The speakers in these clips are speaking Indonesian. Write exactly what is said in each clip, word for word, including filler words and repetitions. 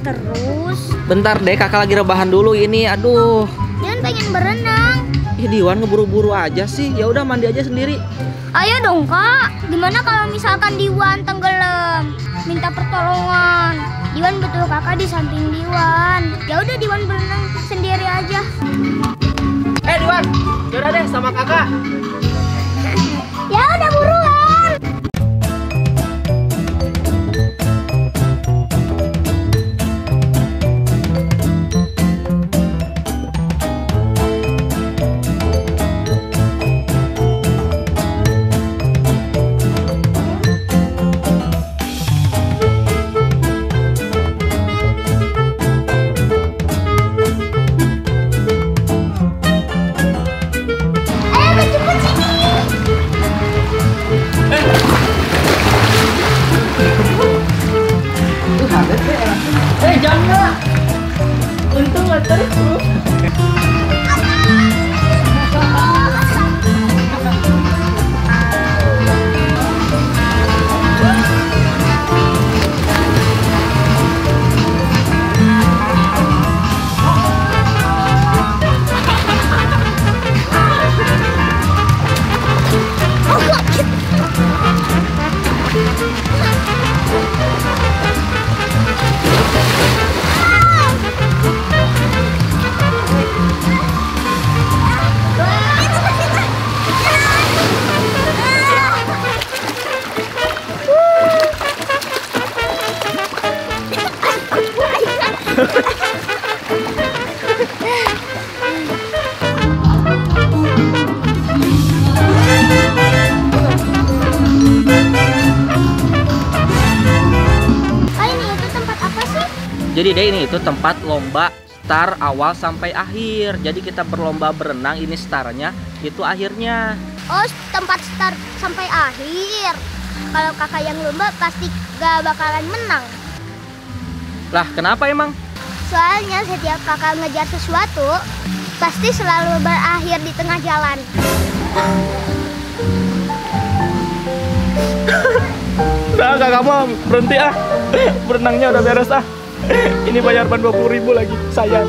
terus. Bentar deh, kakak lagi rebahan dulu ini. Aduh. Diwan pengen berenang. Ih, Diwan ngeburu-buru aja sih. Ya udah mandi aja sendiri. Ayo dong kak. Gimana kalau misalkan Diwan tenggelam? Minta pertolongan. Diwan butuh kakak di samping Diwan. Ya udah Diwan berenang sendiri aja. Eh Diwan, yaudah deh sama kakak. Ya udah buruan. Eh jangan, untung nggak terus. Jadi deh ini itu tempat lomba start awal sampai akhir. Jadi kita berlomba berenang, ini startnya, itu akhirnya. Oh, tempat start sampai akhir. Kalau kakak yang lomba pasti gak bakalan menang. Lah kenapa emang? Soalnya setiap kakak ngejar sesuatu pasti selalu berakhir di tengah jalan. Udah kakak mau berhenti ah. Berenangnya udah beres ah. Ini bayar ban dua puluh ribu lagi, sayang.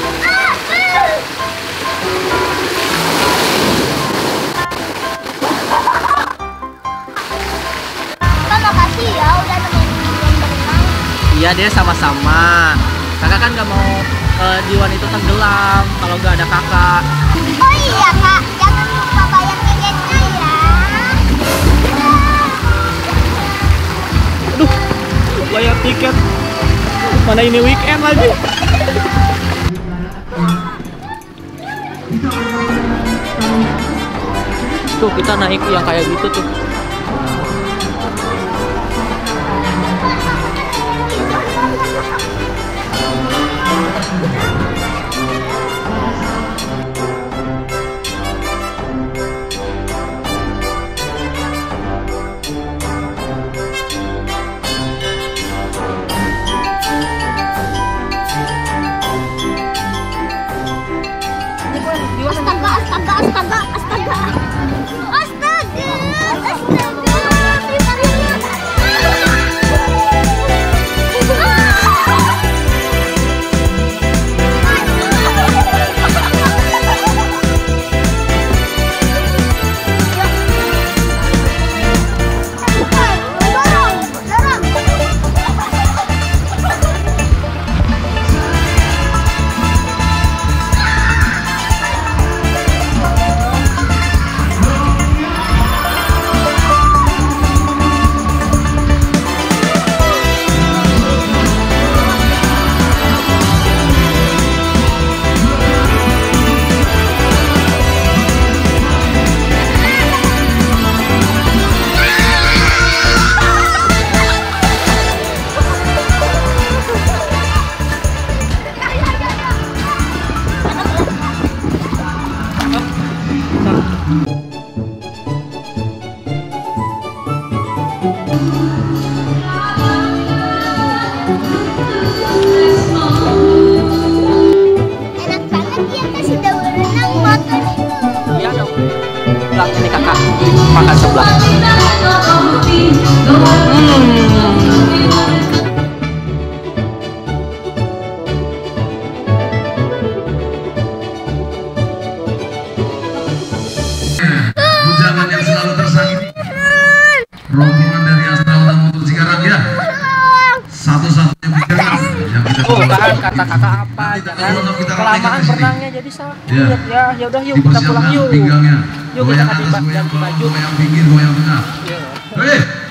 Kak, makasih ya udah nemenin Diwan berenang. Iya deh, sama-sama. Kakak kan gak mau uh, Diwan itu tenggelam kalau gak ada kakak. Oh iya kak, jangan lupa bayar tiketnya ya. Aduh, bayar tiket. Mana ini weekend lagi. Tuh kita naik yang kayak gitu tuh. Astaga, astaga, astaga, astaga. Astaga, astaga. makan sebelah. Hmm. kata kakak apa, jangan kelamaan berenangnya jadi sakit. Ya. Ya, ya udah yuk kita pulang Dipersiapkan yuk. pinggangnya. Yuk kita Goyang ganti atas, ba- goyang ganti bawah, baju. goyang pinggir, goyang tengah. Yuk. Oke.